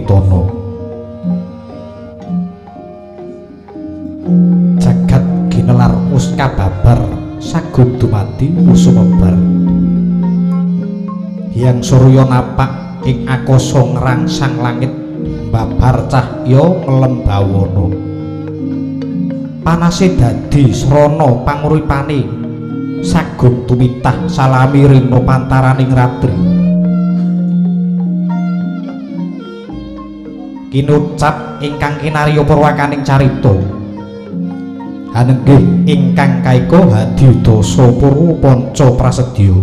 Pitana. Jagat ginelar wus kababar sagun dumadi sumebar. Hyang surya napak ing akasa ngrangsang langit mbabar cahya nglembawana. Panase dadi srana panguripane sagun tumitah salami rina pantaraning ratri. Kinucap ingkang kinarya purwakaning carita hanenggih ingkang kaika Hadidasa Purwa Panca Prasedya.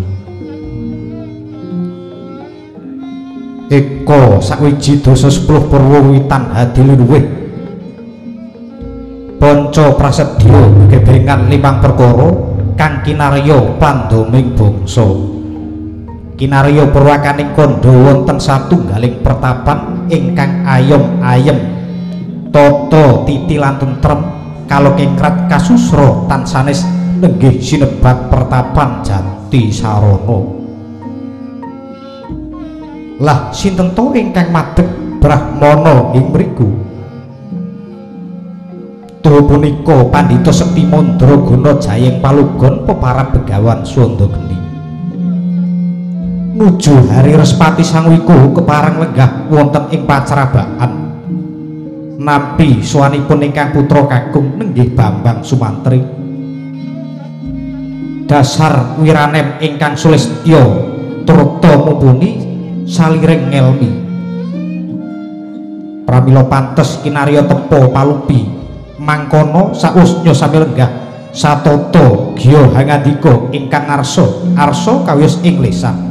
Eka sakwiji dasa 10 Purwa wiwitan hadiluwih Panca Prasedya gebengan 5 perkara kang kinarya pandhaming bangsa. Kinarya purwakaning kandha wonten satunggaling pertapan ingkang ayem-ayem tata titi lan tentrem kalokengkrat kasusra tansanes nenggih sinebat pertapan Jati Sarana. Lah sinten to ingkang madheg Brahmana ing mriku? Tuh punika Pandhita Sekti Mandraguna Jayeng Palugon peparab Begawan Swanda Geni. Nuju hari Respati Sang Wiku keparang lenggah wonten ing pacrabaan. Nampi suwanipun ingkang putra kakung nenggih Bambang Sumantri. Dasar wiranem ingkang sulistya turta mumpuni saliring ngelmi. Pramila pantes kinarya tepa palupi mangkono sausnya sami lenggah satata giya hangandika ingkang arsa kawis ing lisan.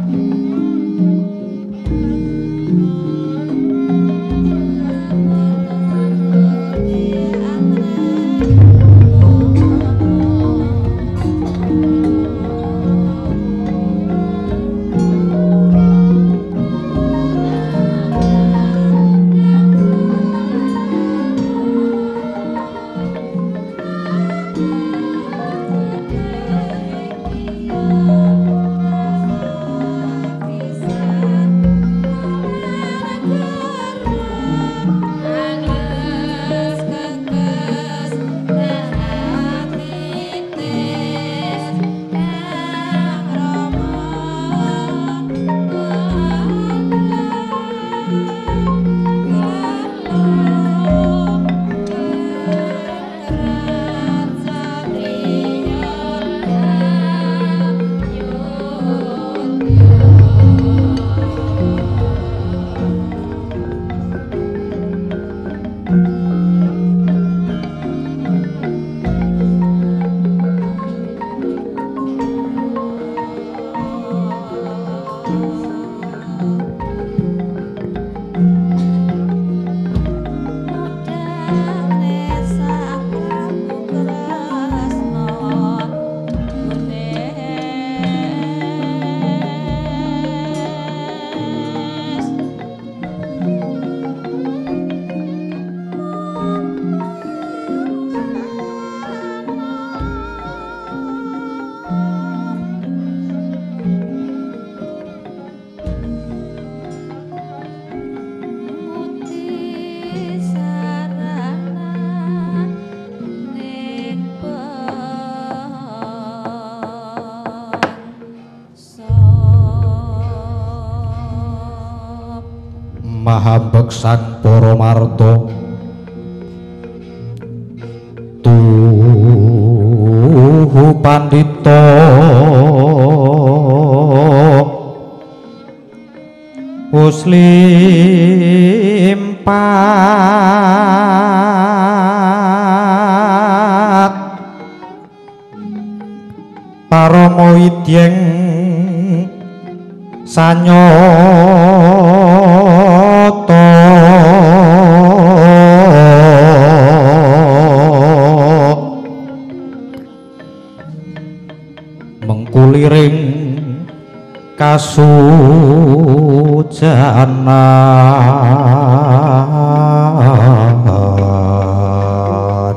Mahambeksan para marta tuhu pandhita muslimpat parama widyeng sanyata mengkuliring kasujanan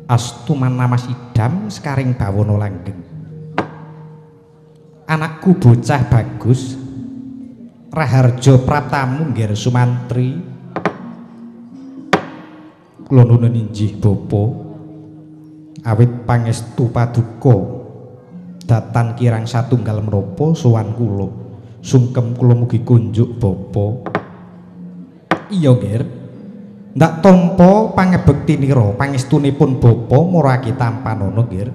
Astu manama sidam sekaring bawana langgeng. Anakku bocah bagus, Raharja Praptamu ngger Sumantri. Kula nuwun injih Bapa, awit pangestu paduka datan kirang satunggal menapa sowan kula. Sungkem kula mugi kunjuk Bapa. Iya ngger. Ndak tampa pangebektinira pangestunipun Bapa marake tampanana ngger.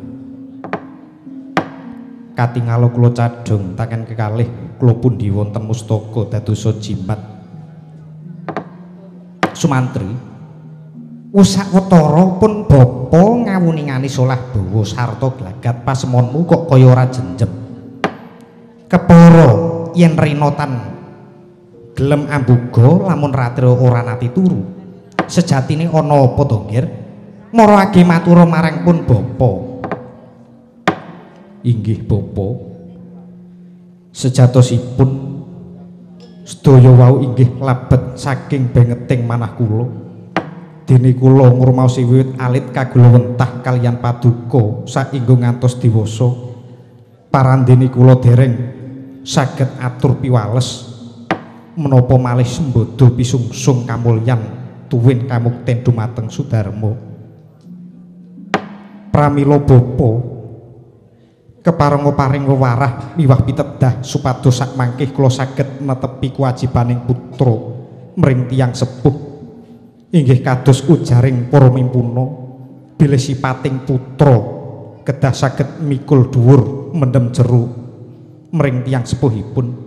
Katingala kula cadhong taken kekalih kula pundi wonten mustaka dadosa jimat. Sumantri wis sawetara pun Bapa ngawuningani solah dawa sarta glagat pasemonmu kok kaya ora jenjem. Kepara yen rinotan gelem ambuga lamun ratira ora nati turu. Sejatine ana apa to, Ngger? Marake matura marang pun Bapa. Inggih Bapa, sejatosipun sedaya wau inggih labet saking bengeting manah kula. Dene kula ngrumaosi wiwit alit kagula wentah kaliyan paduka saengga ngantos diwasa. Parandene kula dereng saged atur piwales menapa malih sembada pisungsung kamulyan tuwin kamukten dumateng Sudarma. Pramila Bapa keparenga paring wewarah miwah pitedah supados sakmangkih kula saged netepi kewajibaning putra mring tiyang sepuh inggih kados ujaring para mimpuna bilih sipating putra kedah saged mikul dhuwur mendem jero mring tiyang sepuhipun.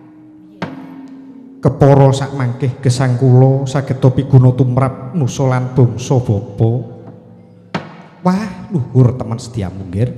Kepara sakmangkih gesang kula saged piguna tumrap nusa lan bangsa Bapa. Wah, luhur temen sediamu nggir.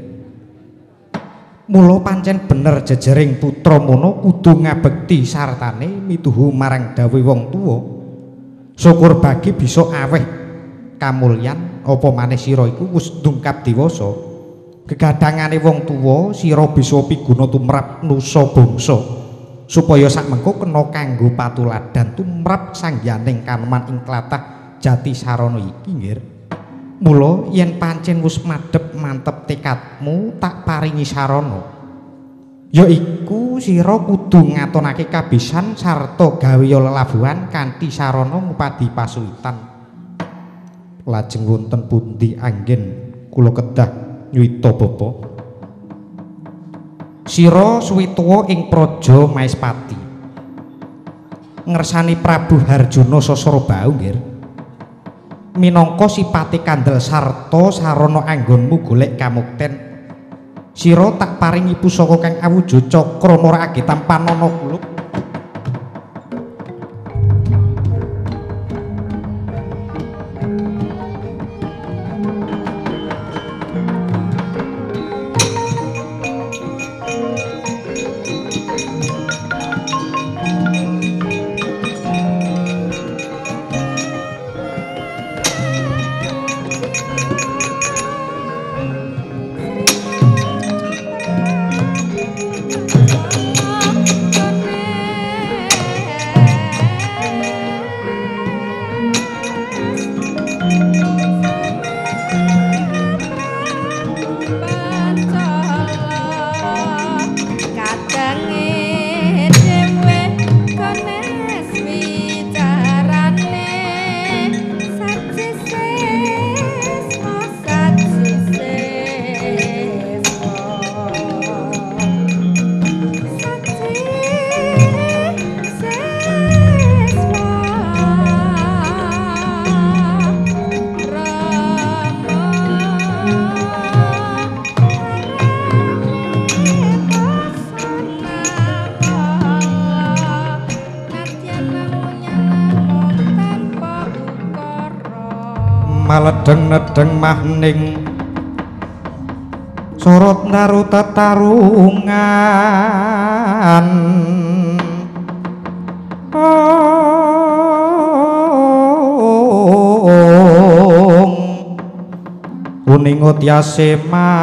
Mula pancen bener jejering putra mono kudu ngabekti sartane mituhu marang dawuh wong tuwa. Syukur bagi bisa aweh kamulyan apa maneh sira iku wis ndungkap dewasa. Gegadangane wong tuwa sira bisa piguna tumrap nusa bangsa supaya sakmengko kena kanggo patuladan tumrap sangyaning kaneman ing tlatah Jati Sarana iki nggir. Mula yen pancen wis madhep mantep tekadmu tak paringi sarana. Yaiku sira kudu ngatonake kabisan sarta gawe lelabuhan kanthi sarana ngupadi pasuwitan. Lajeng wonten pundi anggen kula kedah nyuwita Bapa? Sira suwituwa ing Praja Maespati. Ngersani Prabu Harjuna Sasarabau nggir. Minangka sipate kandel sarta sarana anggonmu golek kamukten. Sira tak paringi pusaka kang awujud cakra marakake tampanana kuluk. Maledeng-nedeng mahning sorot ndaru tetarungan kuning utyase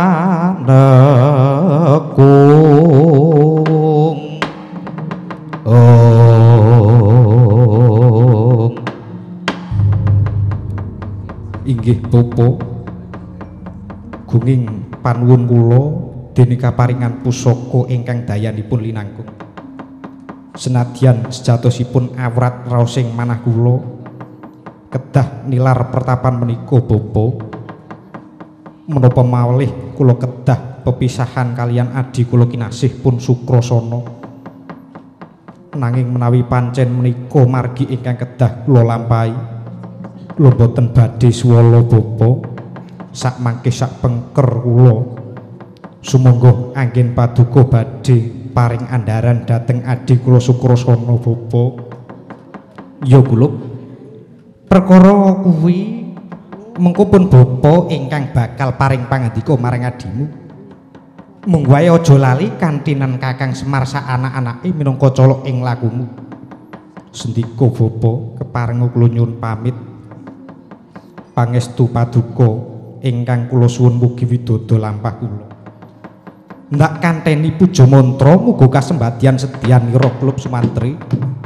manekung inggih Bapa gunging panuwun kula dene kaparingan pusaka ingkang dayanipun linangkung. Senadyan sejatosipun awrat raosing manah kula kedah nilar pertapan menika bapa, menapa malih kula kedah pepisahan kalian adi kula kinasih pun Sukrasana, nanging menawi pancen menika margi ingkang kedah kula lampahi, kula boten badhe swala bapa, sak mangke sak pengker kula sumangga anggen paduka badhe paring andharan dhateng adi kula Sukrasana bapa. Ya kula perkara kuwi mengko pun bapa ingkang bakal paring pangandika marang adimu. Mung wae aja lali kantinan Kakang Semar sak anak-anake minangka colok ing lakumu. Sendika bapa keparenga kula nyuwun pamit. Pangestu paduka ingkang kula suwun mugi widodha lampah kula. Ndak kanteni puja mantra muga kasembadyan sedyanira klub Sumantri.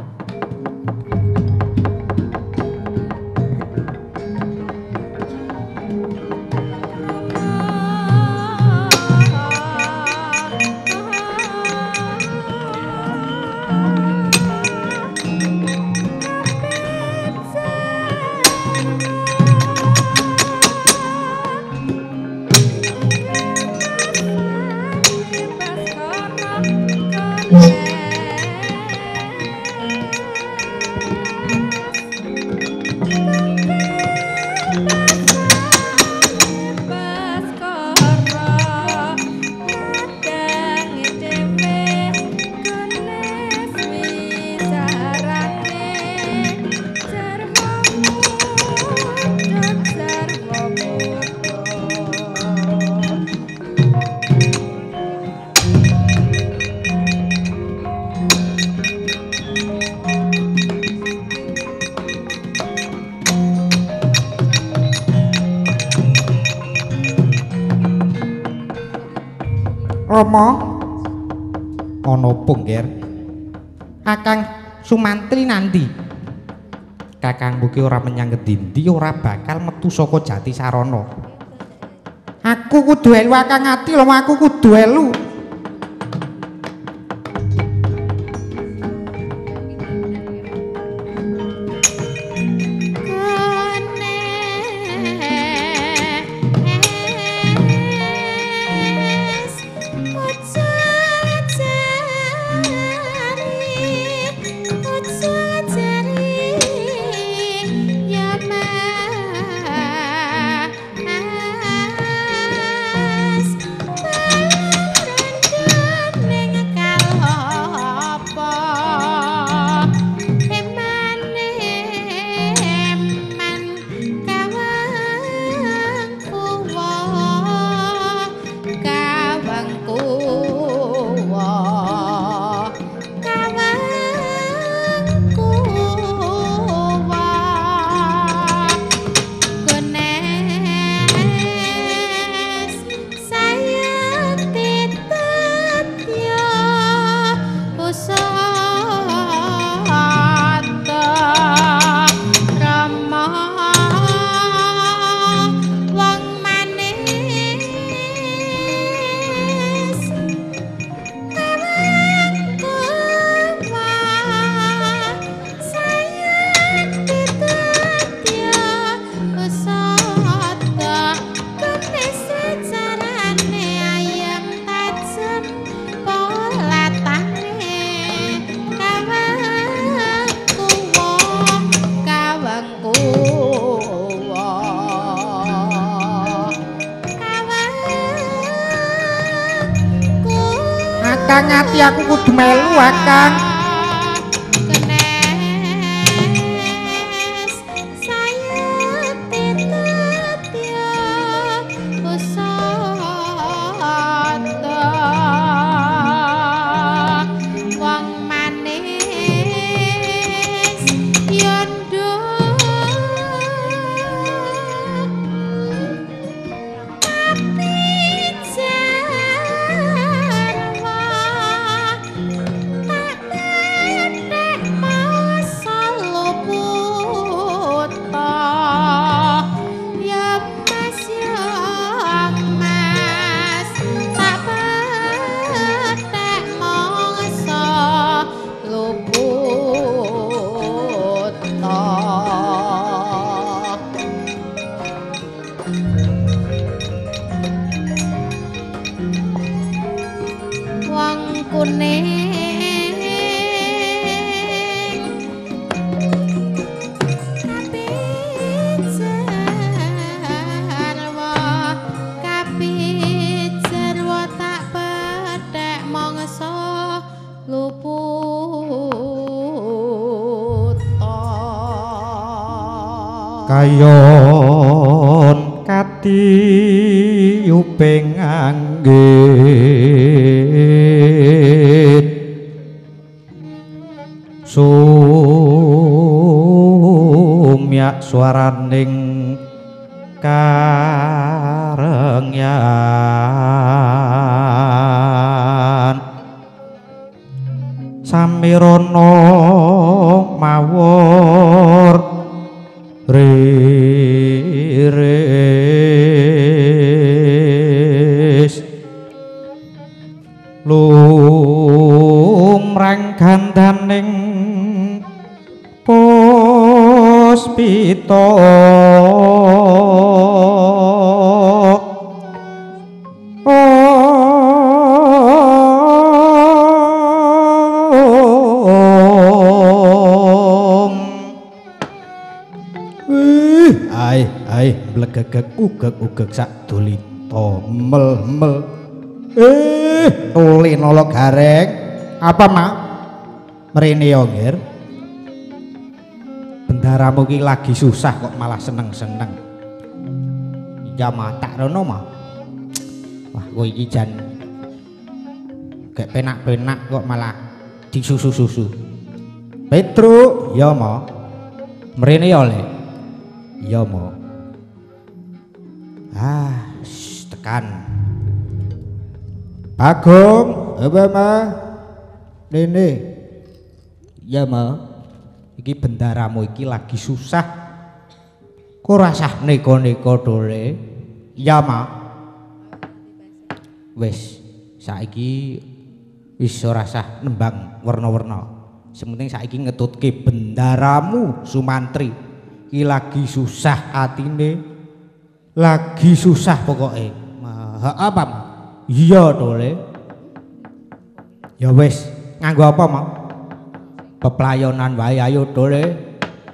Rama ana apa ngger? Kakang Sumantri nandi? Kakangmu ki ora menyang ngendi-endi ora bakal metu saka Jatisarana. Aku kudu elu Kakang ati lho, aku kudu elu. Kakang ati aku kudu melu Kakang. kayon katiyuping anggit sumyak swaraning karengyan samirana mawur riris lumrang gandaning puspita blegegek ugeg-ugeg sak dolita mel-mel tuli nolo gareng apa mak mrene yo ngir bendaramu ki lagi susah kok malah seneng-seneng iya mah tak rono mah wah kowe iki jan gek penak-penak kok malah disusu-susu Petruk ya mah mrene yo le iya mah tekan Bagong apa mah Nene ya mah iki bendaramu iki lagi susah kok rasah neko-neko dole ya mah wis saiki wis ora sah nembang warna-warna sementing saiki ngetutke bendaramu Sumantri iki lagi susah atine lagi susah pokoknya apa mah iya dole ya wis nganggo apa mah peplayonan wae ayo dole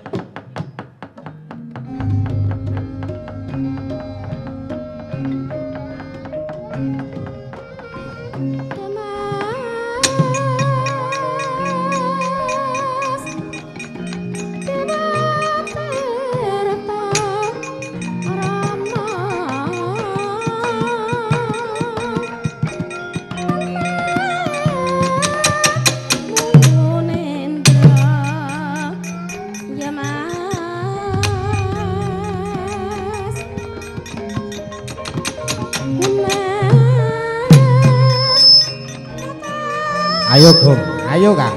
ayo Gong, ayo Kang.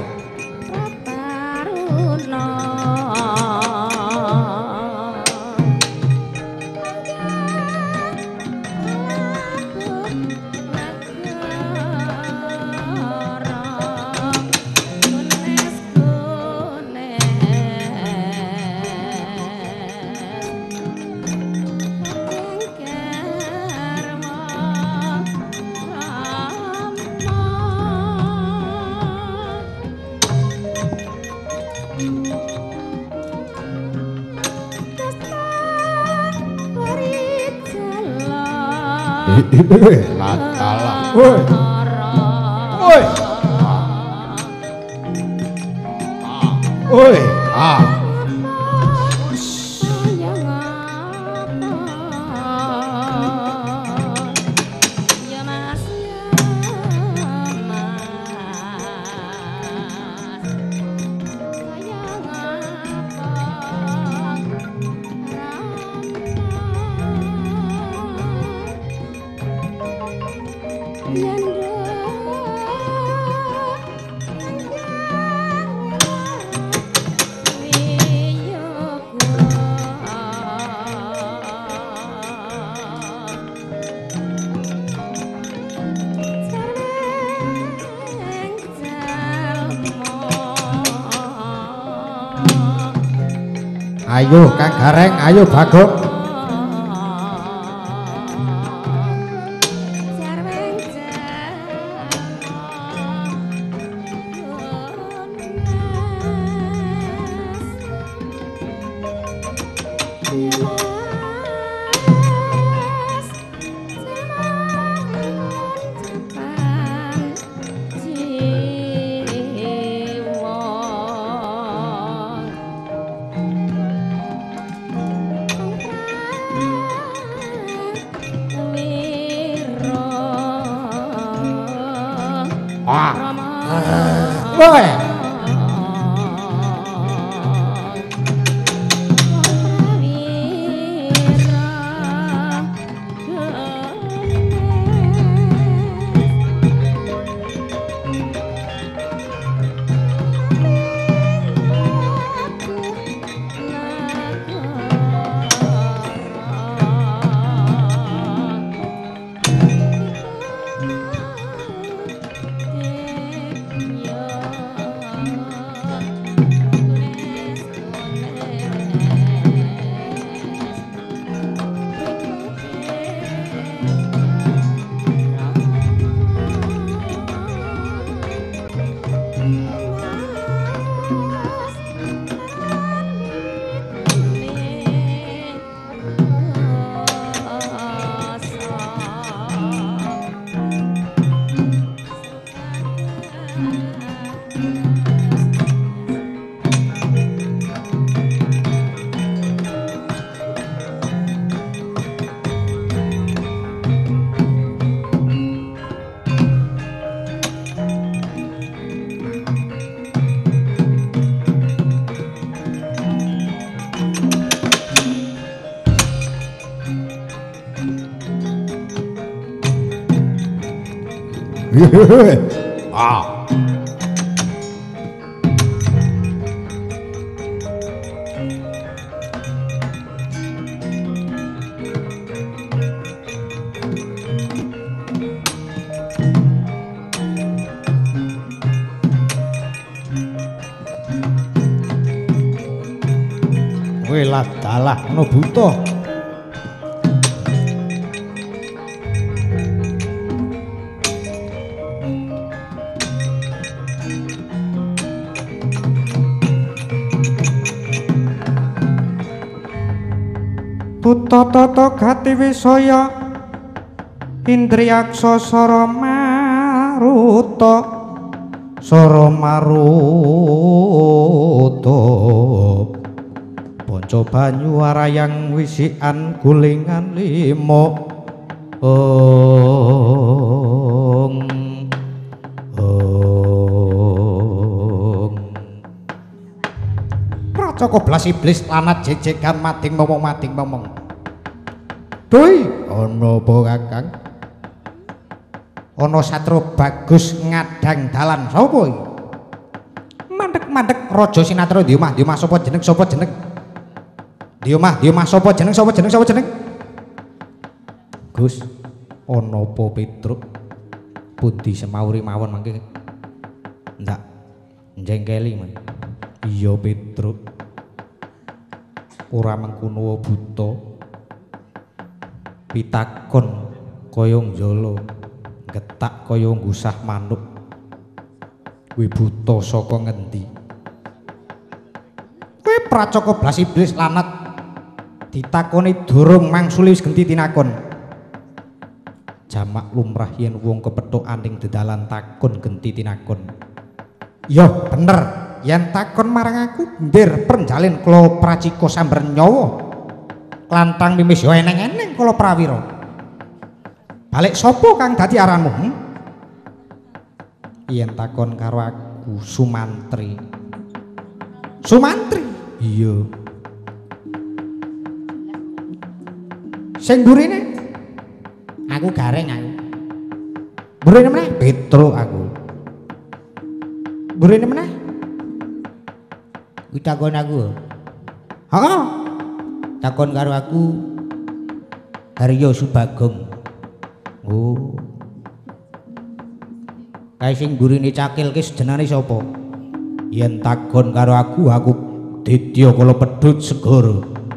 Lakalah. Woi. Woi. Woi. Ayo Kang Gareng, ayo Bagong. Ah. Welah dalah ngono buta. Tata gati wisaya indriyaksa sara maruta panca banyu arayang wisikan gulingan lima Pracaka blas iblis lanat jejegan mading momong Doi ana apa Kakang ana satru bagus ngadang dalan sapa iki mandek-mandek raja sinatron di omah sapa jeneng di omah sapa jeneng Gus ana apa Petruk pundi semauri mawon mangke ndak njengkeli men iya Petruk ora mengkono buta pitakon kaya njala getak kaya ngusah manuk kuwi buta saka ngendi kowe Pracaka blas iblis lanat ditakoni durung mangsuli wis genti tinakon jamak lumrah yen wong kepethuk ning dedalan takon genti tinakon ya bener yen takon marang aku ndir prenjalin kula pracika sambar nyawa klantang mimis ya eneng-eneng kala prawira balik sapa kang dadi aranmu yen takon karo aku Sumantri iya sing burine aku gareng aku burine meneh Petruk aku burine meneh kuwi takon aku heeh takon karo aku Haryo Subagong oh kae sing burine cakil ki jenenge sapa yen takon karo aku Ditya Kala Pedhut Segara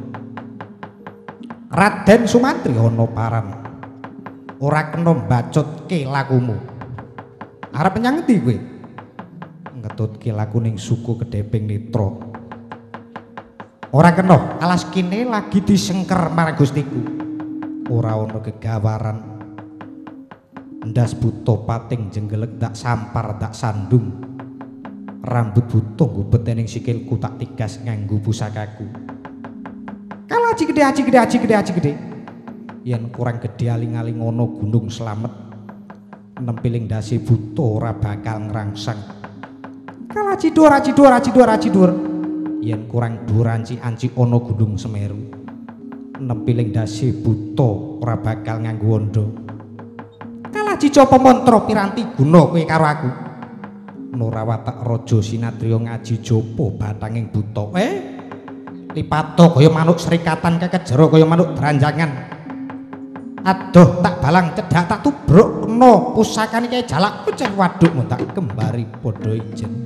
Raden Sumantri ana paran ora kena mbacutke lakumu arep nyang endi kowe ngetutke laku ning suku Kedheping Netra ora kena alas kene lagi disengker marang Gustiku ora ana gegawaran ndas buta pating jenggelek dak sampar dak sandung rambut butuh ngubet ning sikilku tak tigas nganggo pusakaku kalau aji gede yen kurang gede aling-aling ngono gunung slamet nempiling dasi buta ora bakal ngrangsang kalau aji dhuwur yen kurang dhuwur anci ana gunung Semeru nempiling dasi buta ora bakal nganggo wanda kalau aji copo mantra piranti guna kowe karo aku Nurawatak Raja Sinatria ngaji jopo batanging buta lipato kaya manuk serikatan kekejero kaya manuk beranjangan aduh tak balang cedak tak tubruk kena pusakane kaya jalak pecah waduk mun tak kembari padha ijen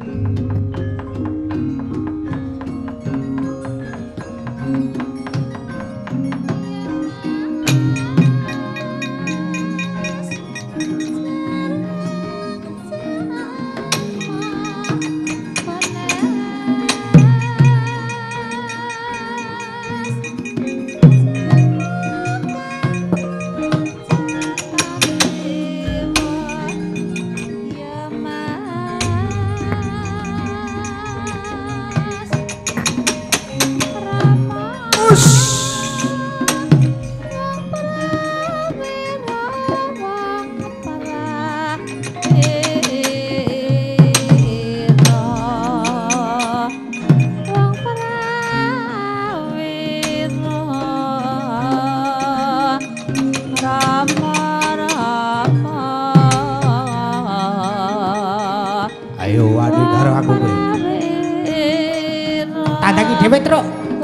kandangi dhewe truk.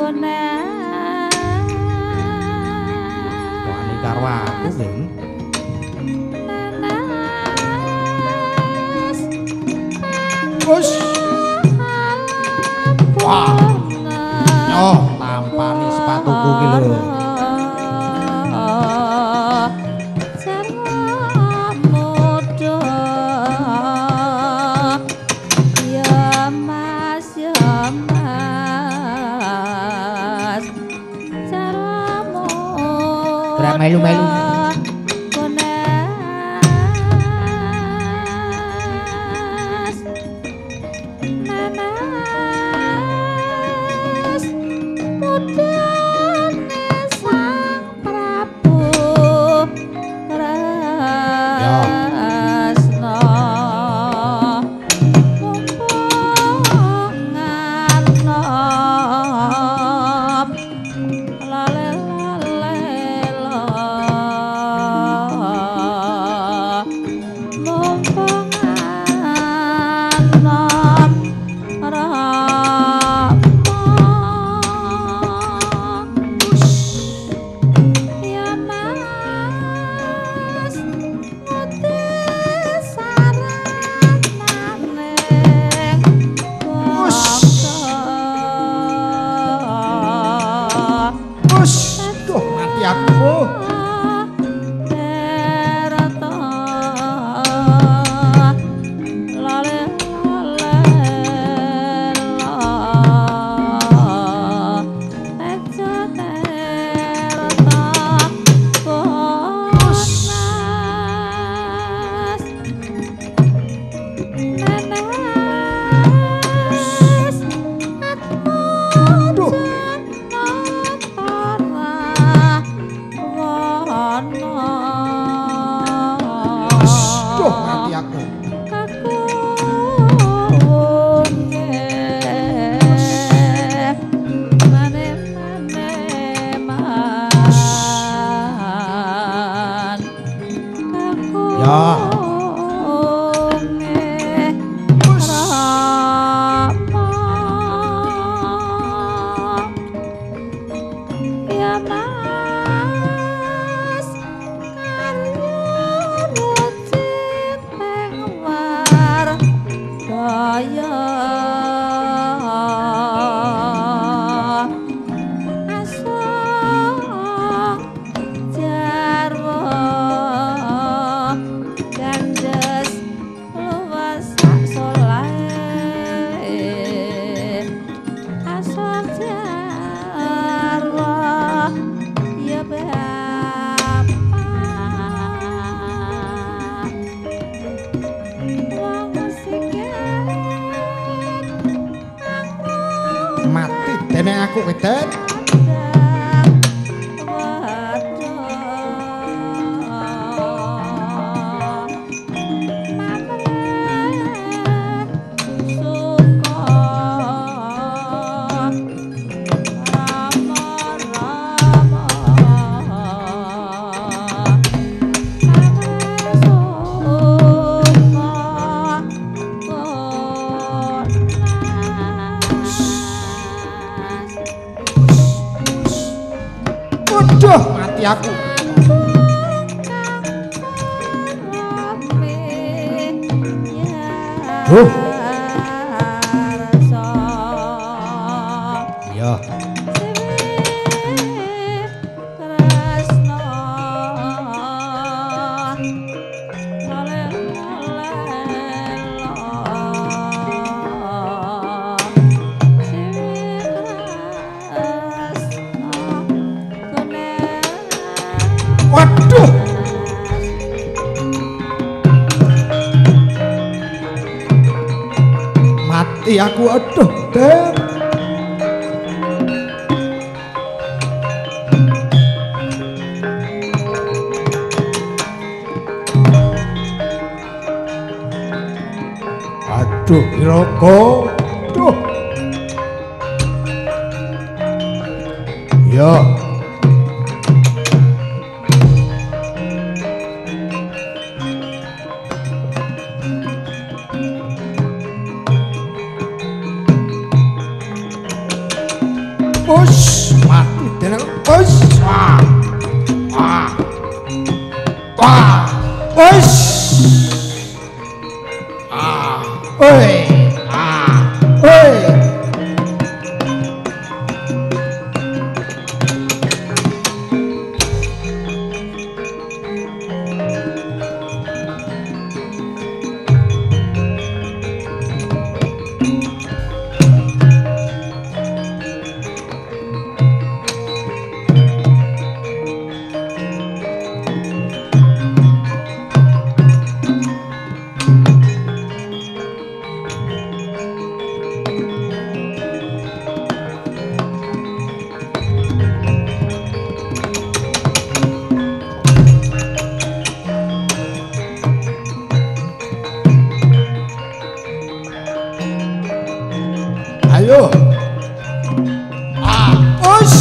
Wani karo aku nggih. Wes. Wah. Yo, tampani sepatuku ki lho. Melu-melu aku. Ya. Waduh. Mati aku, aduh, Den. Aduh, Wiraka. Aduh. Ya. Us mati dene us. Wah. Wah. Wah. Us. Ah. Oi. Ah. Oi. Ayo. Ah, us.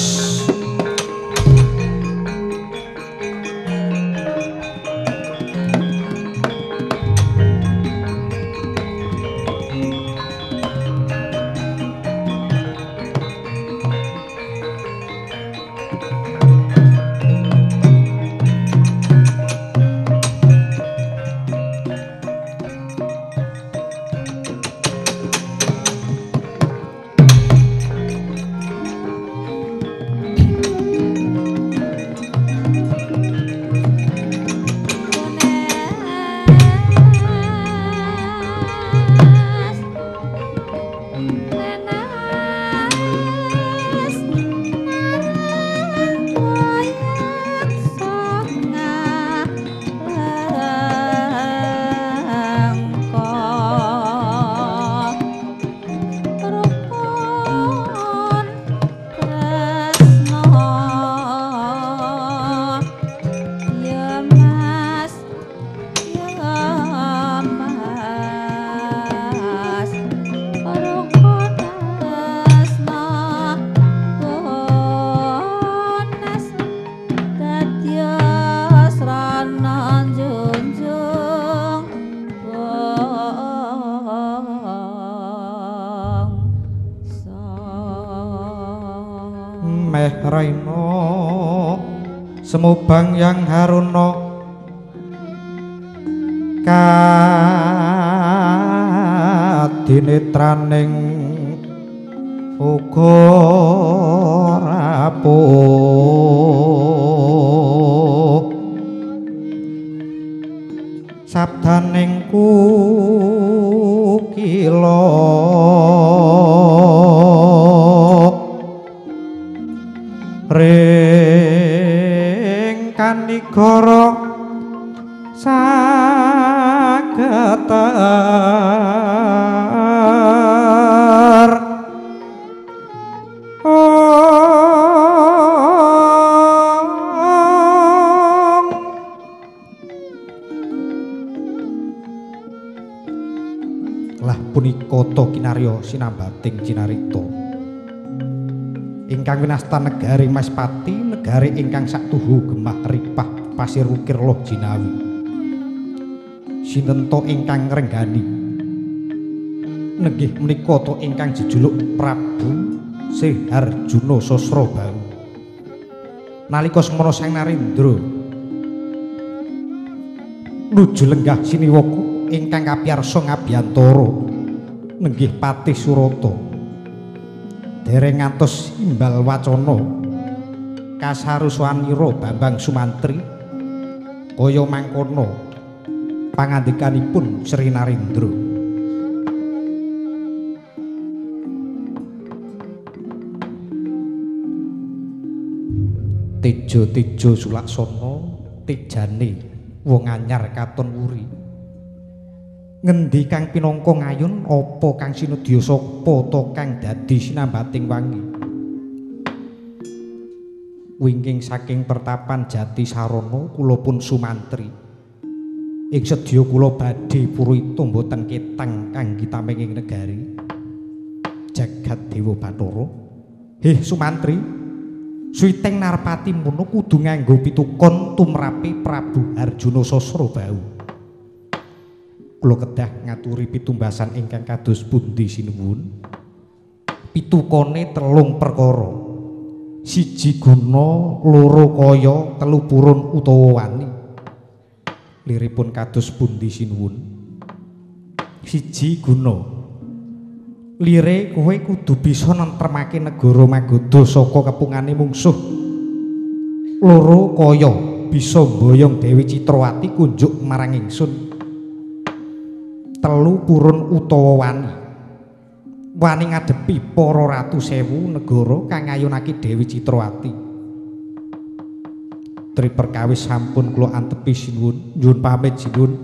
Meh raina semubang yang haruna kadinetraning uga rapuh sabdaning kukila ring kanigara sageter lah punika ta kinarya sinambating cinarita ingkang winasta negari Maspati, negari ingkang saktuhu gemah ripah pasir ukir loh jinawi. Sinten to ingkang ngrenggani? Nenggih menika to ingkang jejuluk Prabu Seharjuna Sasrabahu. Nalika semana Sang Narendra nuju lenggah siniwaka ingkang kapiyarsa ngabiyantara nenggih Patih Surata. Dereng ngantos imbal wacana kasaruswanira Bambang Sumantri kaya mangkono pangandikanipun Sri Narendra. Tejo-tejo sulaksana tejane wong anyar katon wuri. Ngendi kang pinangka ngayun apa kang sinudya sapa ta kang dadi sinambating wangi wingking saking pertapan Jati Sarana kula pun sumantri ing sedya kula badhe purita mboten ketang kangge tamenging negari jagat dewa Bathara. Heh Sumantri, suwiteng Narpati mono kudu nganggo pitukon tumrape Prabu Harjuna Sasrabahu. Kula kedah ngaturi pitumbasan ingkang kados pundi sinuwun. pitukone 3 perkara. 1 guna, 2 kaya, 3 purun utawa wani. Liripun kados pundi sinuwun? 1 guna. Lire kowe kudu bisa nentremake negara Magoda saka kepungane mungsuh. 2 kaya, bisa mboyong Dewi Citrawati kunjuk marang ingsun. 3 purun utawa wani. Wani ngadepi para ratu sewu negara kang ngayunake Dewi Citrawati. Tri perkawis sampun kula antepi sinuwun, nyuwun pamit sinuwun.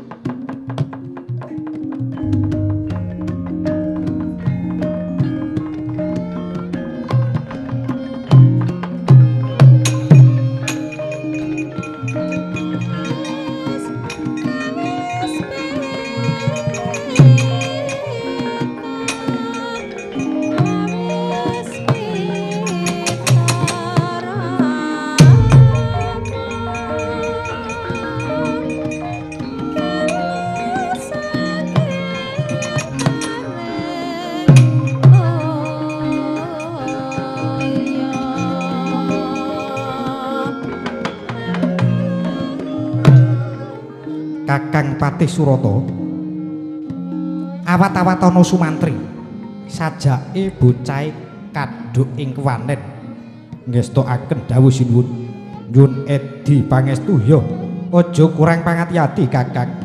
Kakang Patih Surata awat-awatono sumantri sajake bocahe kaduk ing kewanen ngestokaken dawuh sinuwun nyuwun edi pangestu ya aja kurang pangati-ati Kakang.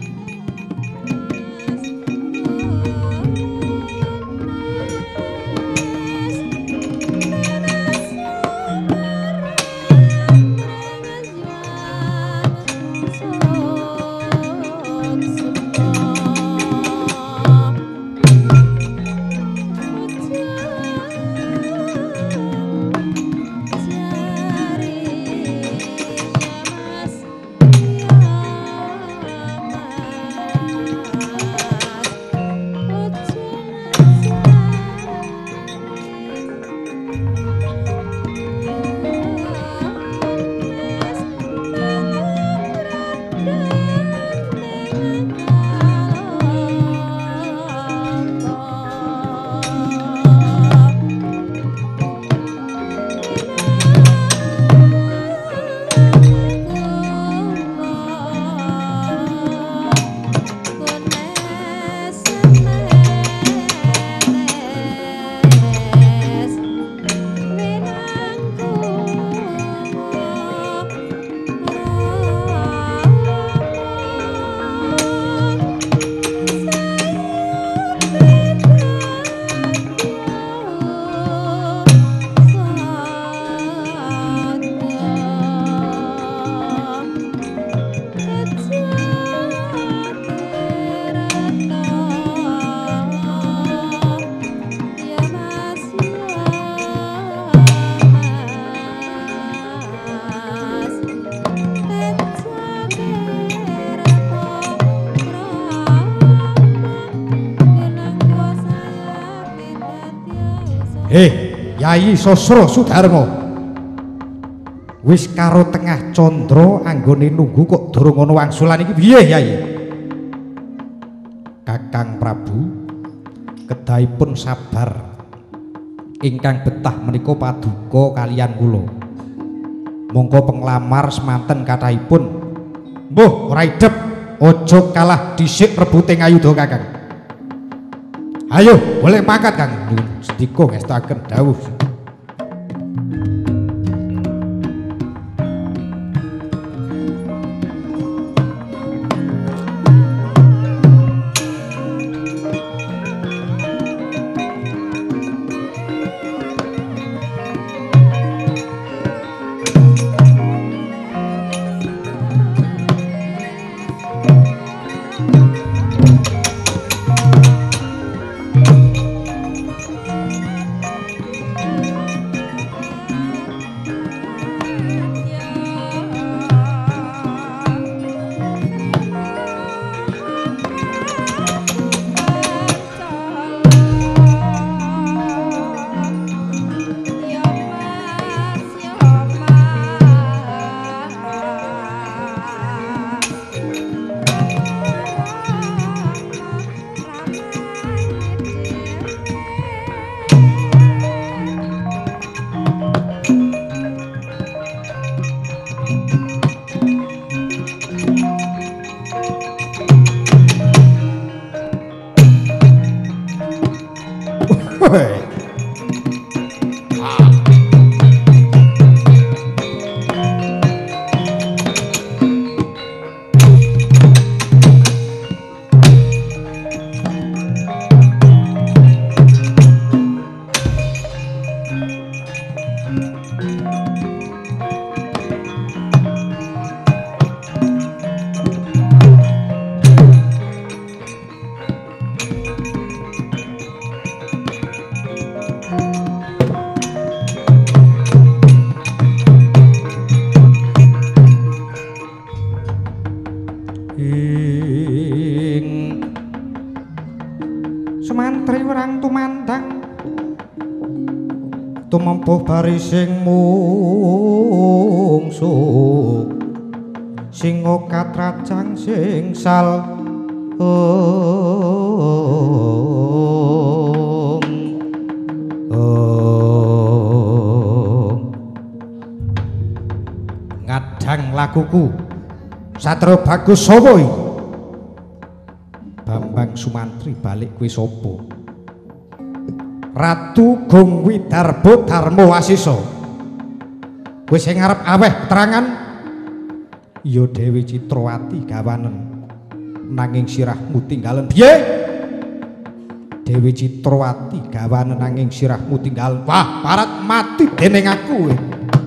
Yayi Sosro Sudarmo wis karo tengah condro anggone nunggu kok durung ana wangsulan iki piye Yayi? Kakang Prabu kedahipun sabar ingkang betah menika paduka kalian kula monggo penglamar semanten kathahipun mbuh ora idep aja kalah dhisik rebuting ayuda Kakang. Ayo boleh mangkat Kang sedika ngestaken dawuh. Woi. Tumempuh barising mungsuh sing katrajang sing sal ngadang laguku Satrio Bagus sapa iki Bambang Sumantri balik kuwi sapa Ratu Gong Widarba Darma Wasisa. Kowe sing arep aweh keterangan ya Dewi Citrawati gawanen nanging sirahmu tinggalen piye? Dewi Citrawati gawanen nanging sirahmu tinggalen. Wah, parat mati dening aku.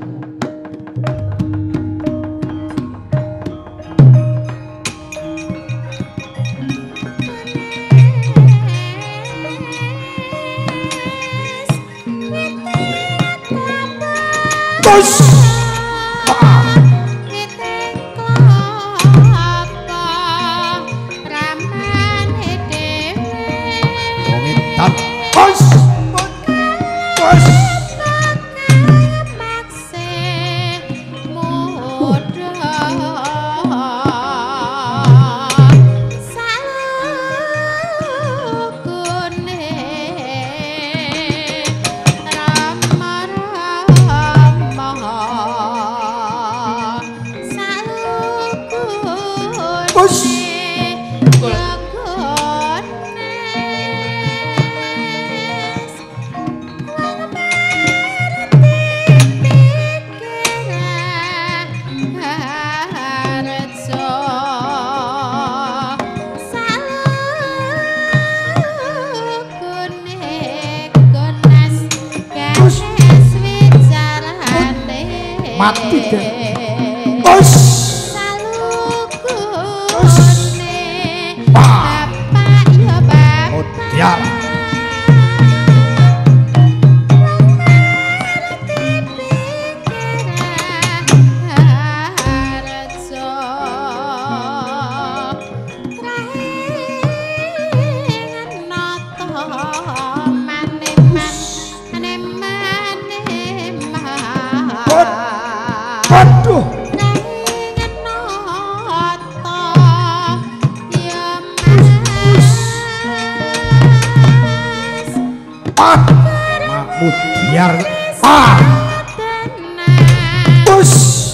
Mati deh. Bos. Bapak ya Bang. Oh, tiar. Aduh. Mahmud biar bos.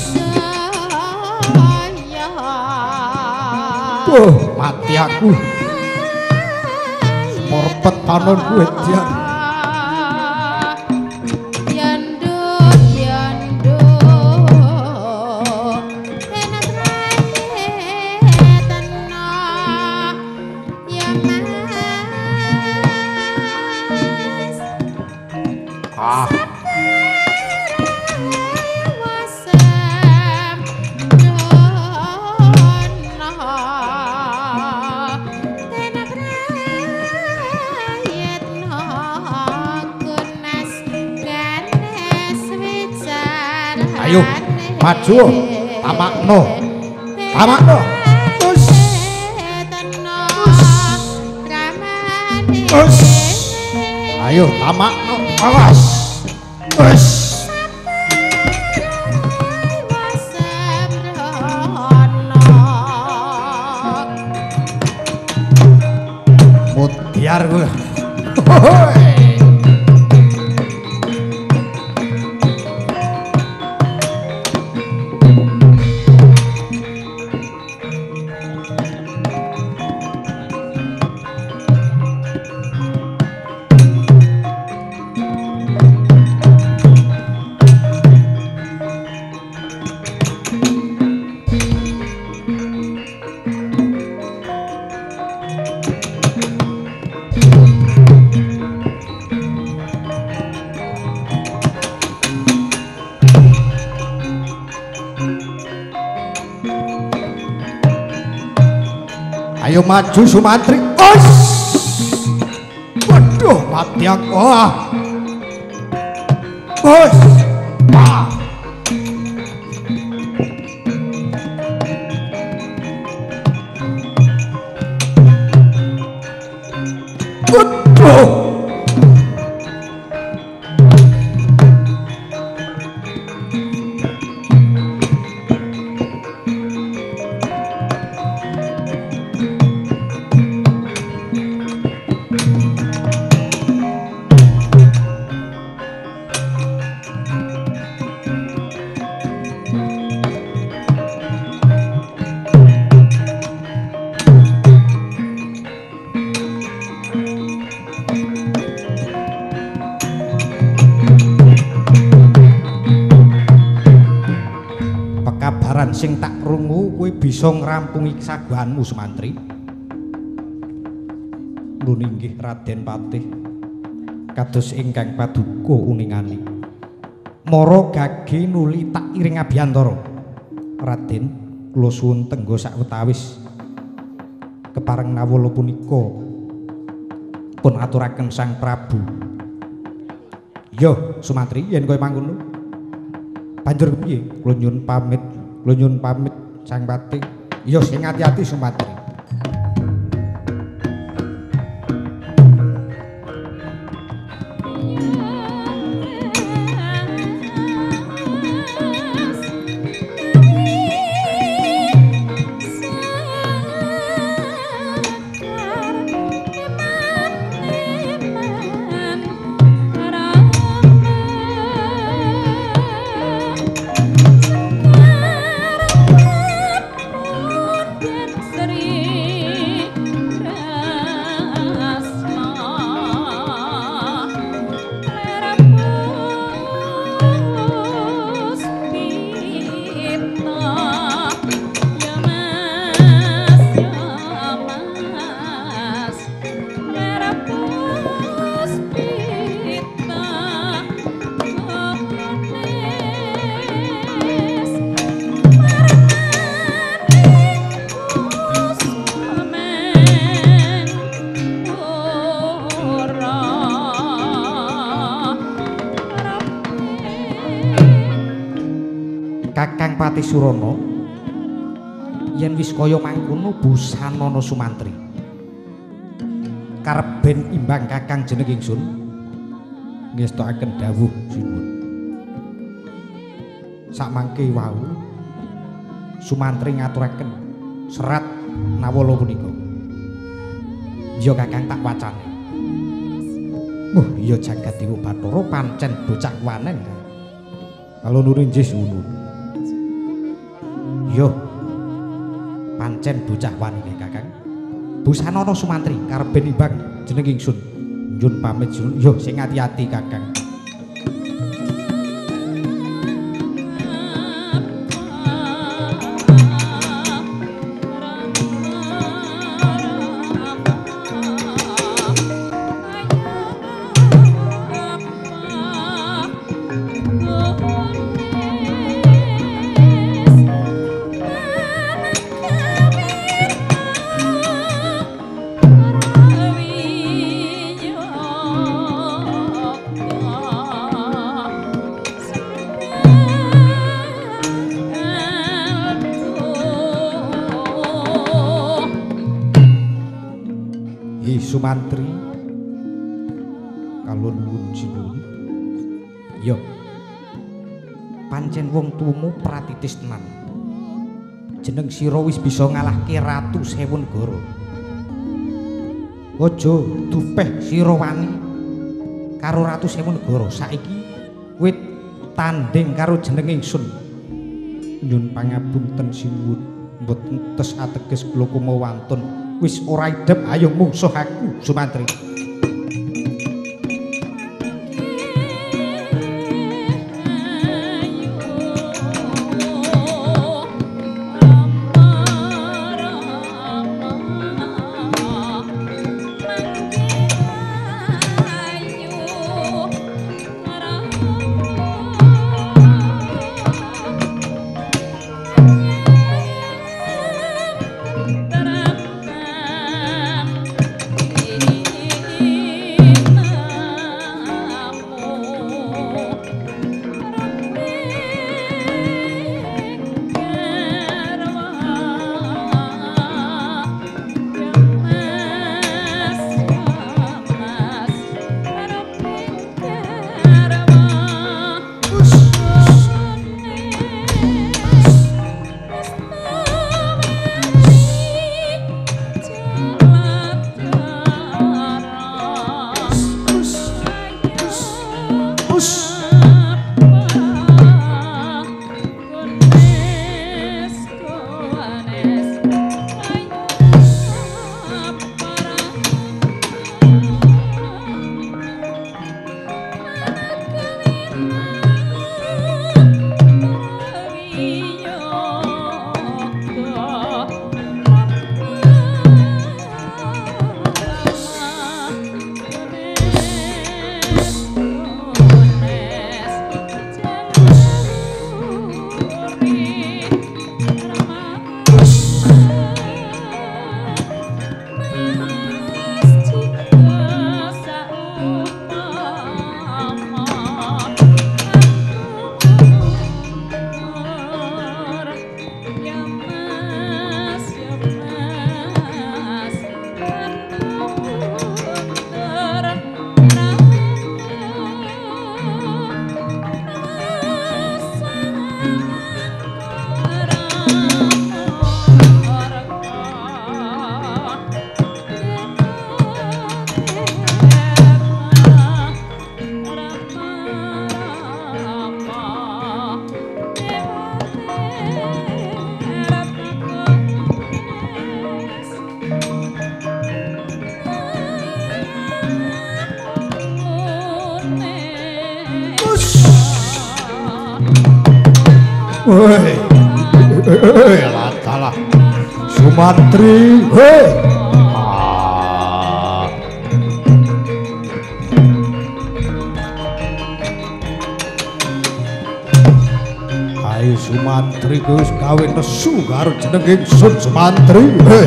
Mati aku. Morpet panon gue diar. Ayo maju tamakno us ayo tamakno awas us mutiar gue Ayo maju Sumantri. Os. Waduh, mati aku. Os. Ah. Waduh. Sing tak krungu kowe bisa ngrampungi kesagwanmu Sumantri. Nuwun inggih Raden Patih. Kados ingkang paduka uningani. Mara gage nuli tak iring abiyantara. Raden, kula suwun tenggo sawetawis kepareng nawala punika pun aturaken Sang Prabu. Yo Sumantri, yen kowe mangkono. Banjur piye? Kula nyuwun pamit. Lunyun pamit Sang Patih. Iya sing ati-ati Sumantri. Kakang Pati Surana yen wis kaya mangkono busanana Sumantri karep ben imbang Kakang jeneng ingsun ngestakaken dawuh sinuwun sakmangke wau Sumantri ngaturaken serat nawala punika. Iya Kakang tak wacane. Iya jagat Dewa Bathara pancen bocah wanen. Kalau nurin jis ngono. Yo pancen bocah wani Kakang. Busanana Sumantri karep ben imbang jeneng ingsun. Nyun pamit sun. Yo sing ati-ati Kakang. Sumantri kalau nuwun sinuwun yo pancen wong tumu pratitis tenan jeneng sira wis bisa ngalahke Ratu Sewu Negara. Aja dupeh sira wani karo Ratu Sewu Negara. Saiki kowe tanding karo jeneng ingsun. Nyun pangapunten sinuwun mboten tes ateges kula kumawantun wis ora idep ayo mungsuh aku Sumantri. Latalah Sumantri, hei. Ayo Sumantri wis gawe nesu karo jeneng ingsun Sumantri, hei.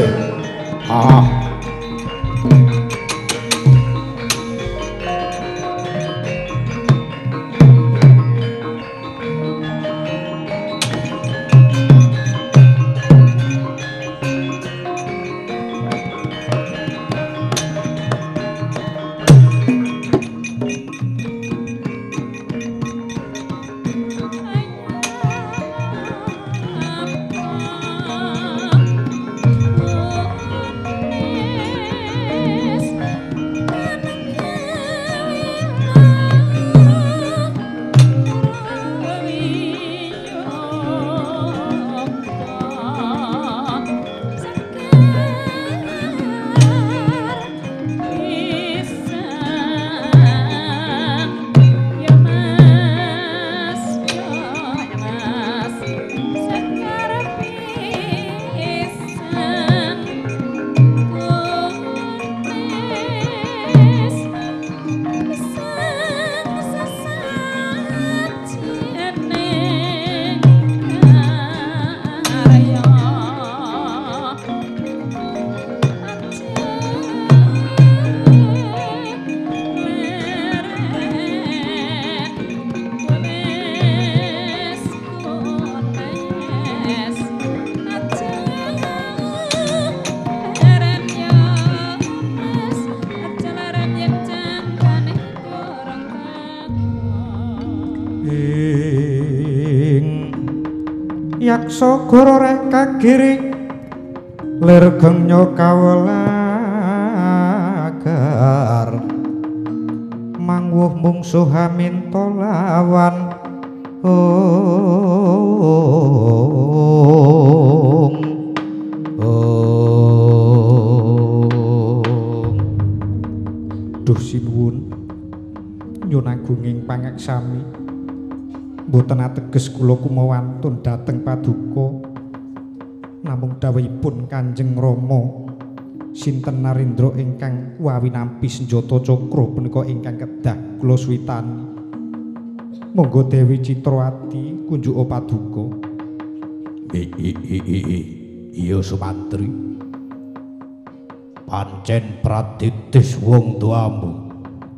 Yaksa goro rek kagiri lirgengnya kawelagar mangwuh mungsuh aminta lawan duh sinuwun nyun agunging pangeksami mboten ateges kula kumawantun dhateng paduka namung dawuhipun Kanjeng Rama sinten Narendra ingkang wawi nampi senjata cakra punika ingkang kedah kula suwitani monggo Dewi Citrawati kunjuk paduka. Iya Sumantri pancen pratitis wong tuamu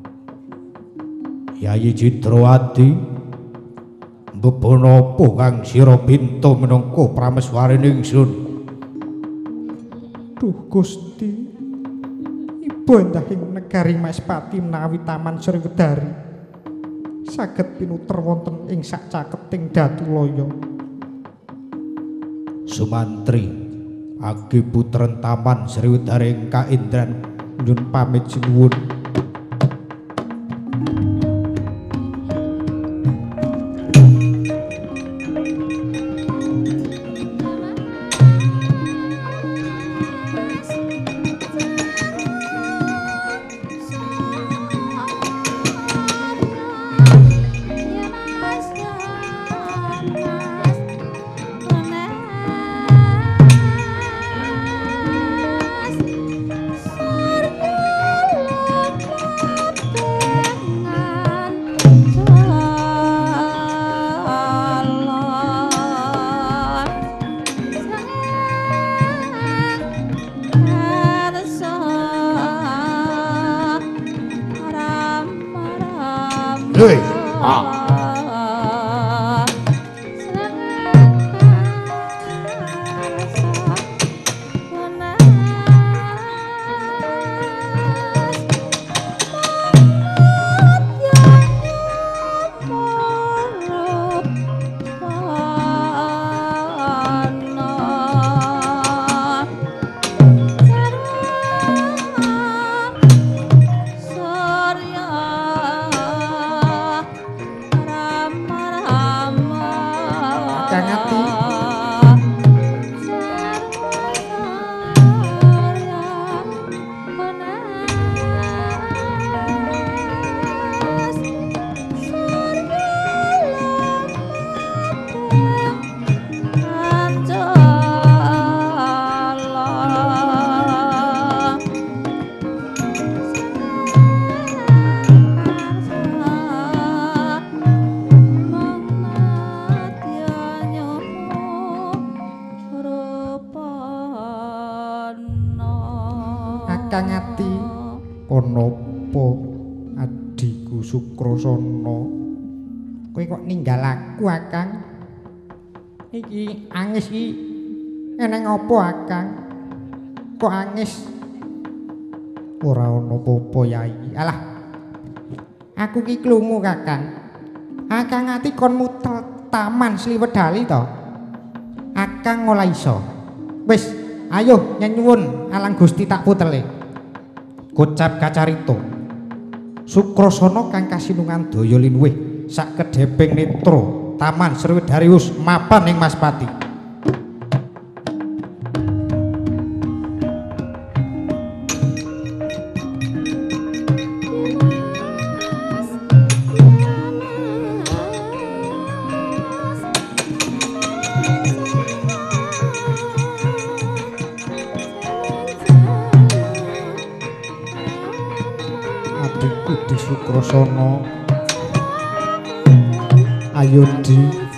Yayi Citrawati beponopo kang sira pinta minangka prameswarining ingsun. Duh Gusti, ibu endahing negari Maespati menawi Taman Sriwedari saged pinuter wonten ing sacaketing Datulaya. Sumantri, agi putren Taman Sriwedari ing kaindran nyun pamit sinuwun. Hei. Ah. Kangati konopo adiku Sukrasana kowe kok ninggal aku Akang iki angis iki eneng apa Akang kok angis ora ana apa-apa Yai alah aku ki klungu Kakang Akang ati kon mutel taman Sliwedali to Akang ora iso wis ayo nyuwun alang Gusti tak putele Gocap kacarita Sukrasana kang kasinungan daya linuwih sak kedheping netra taman Sriwedarius mapan ing Maspati Sukrasana ayo di